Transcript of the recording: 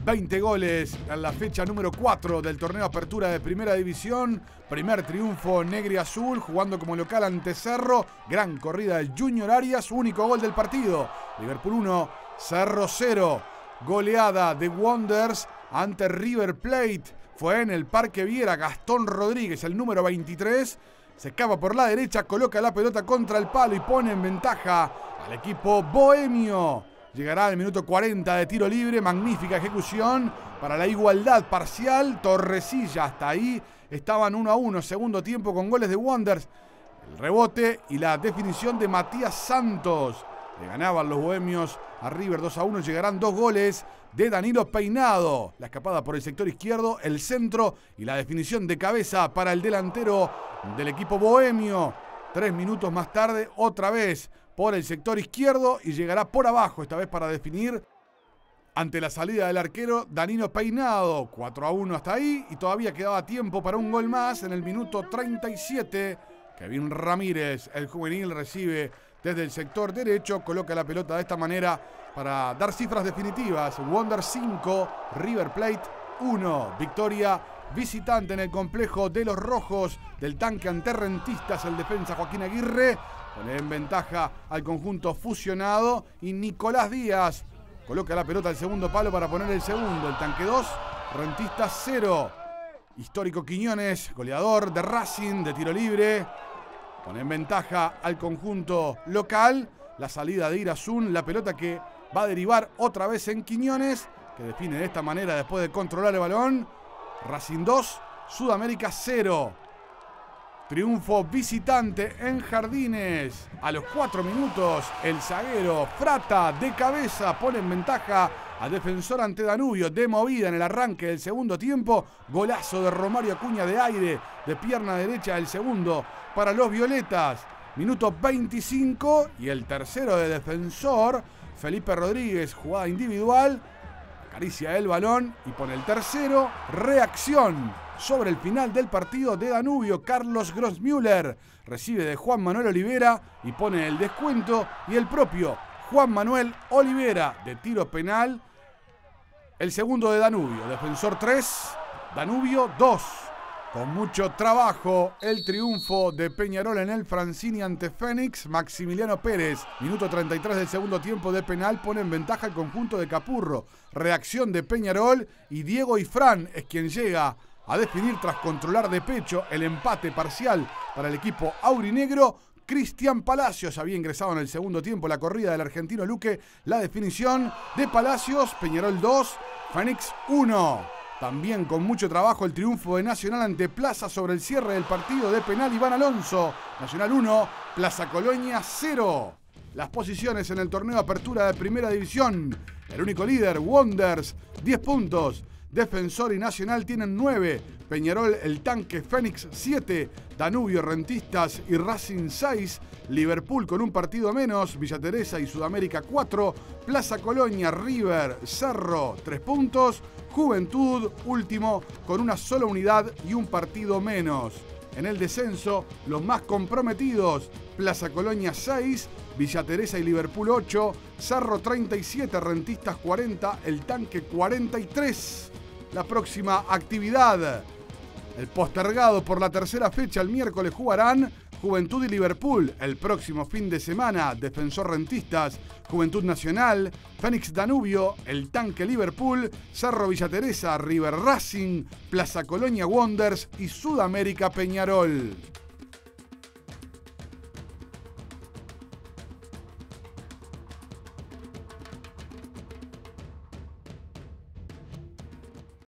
20 goles en la fecha número 4 del torneo Apertura de Primera División. Primer triunfo negro y azul, jugando como local ante Cerro. Gran corrida del Junior Arias, único gol del partido. Liverpool 1, Cerro 0. Goleada de Wanderers ante River Plate. Fue en el Parque Viera. Gastón Rodríguez, el número 23. Se escapa por la derecha, coloca la pelota contra el palo y pone en ventaja al equipo bohemio. Llegará al minuto 40 de tiro libre. Magnífica ejecución para la igualdad parcial. Torrecilla, hasta ahí estaban 1-1. Segundo tiempo con goles de Wanderers. El rebote y la definición de Matías Santos. Le ganaban los bohemios a River 2-1. Llegarán 2 goles de Danilo Peinado. La escapada por el sector izquierdo, el centro y la definición de cabeza para el delantero del equipo bohemio. 3 minutos más tarde, otra vez por el sector izquierdo y llegará por abajo, esta vez para definir ante la salida del arquero Danilo Peinado. 4-1 hasta ahí y todavía quedaba tiempo para un gol más en el minuto 37. Kevin Ramírez, el juvenil, recibe desde el sector derecho, coloca la pelota de esta manera para dar cifras definitivas. Wanderers 5, River Plate 1. Victoria visitante en el complejo de los rojos del tanque ante Rentistas. El defensa Joaquín Aguirre pone en ventaja al conjunto fusionado y Nicolás Díaz coloca la pelota al segundo palo para poner el segundo. El tanque 2, Rentistas 0. Histórico Quiñones, goleador de Racing de tiro libre, pone en ventaja al conjunto local. La salida de Irazún, la pelota que va a derivar otra vez en Quiñones, que define de esta manera después de controlar el balón. Racing 2, Sudamérica 0. Triunfo visitante en Jardines. A los 4 minutos, el zaguero Frata de cabeza pone en ventaja a Defensor ante Danubio. De movida en el arranque del segundo tiempo. Golazo de Romario Acuña de aire, de pierna derecha, el segundo para los violetas. Minuto 25 y el tercero de Defensor. Felipe Rodríguez, jugada individual. Acaricia el balón y pone el tercero. Reacción sobre el final del partido de Danubio. Carlos Grossmüller recibe de Juan Manuel Olivera y pone el descuento. Y el propio Juan Manuel Olivera de tiro penal. El segundo de Danubio. Defensor 3, Danubio 2. Con mucho trabajo, el triunfo de Peñarol en el Francini ante Fénix. Maximiliano Pérez, minuto 33 del segundo tiempo de penal, pone en ventaja el conjunto de Capurro. Reacción de Peñarol y Diego Ifrán es quien llega a definir tras controlar de pecho el empate parcial para el equipo aurinegro. Cristian Palacios había ingresado en el segundo tiempo, la corrida del argentino Luque. La definición de Palacios, Peñarol 2, Fénix 1. También con mucho trabajo el triunfo de Nacional ante Plaza sobre el cierre del partido de penal Iván Alonso. Nacional 1, Plaza Colonia 0. Las posiciones en el torneo Apertura de Primera División. El único líder, Wanderers, 10 puntos. Defensor y Nacional tienen 9. Peñarol, el tanque, Fénix 7. Danubio, Rentistas y Racing 6. Liverpool con un partido menos. Villa Teresa y Sudamérica 4. Plaza Colonia, River, Cerro 3 puntos. Juventud, último, con una sola unidad y un partido menos. En el descenso, los más comprometidos, Plaza Colonia 6, Villa Teresa y Liverpool 8, Cerro 37, Rentistas 40, el tanque 43. La próxima actividad, el postergado por la tercera fecha, el miércoles jugarán Juventud y Liverpool. El próximo fin de semana, Defensor Rentistas, Juventud Nacional, Fénix Danubio, el tanque Liverpool, Cerro Villa Teresa, River Racing, Plaza Colonia Wanderers y Sudamérica Peñarol.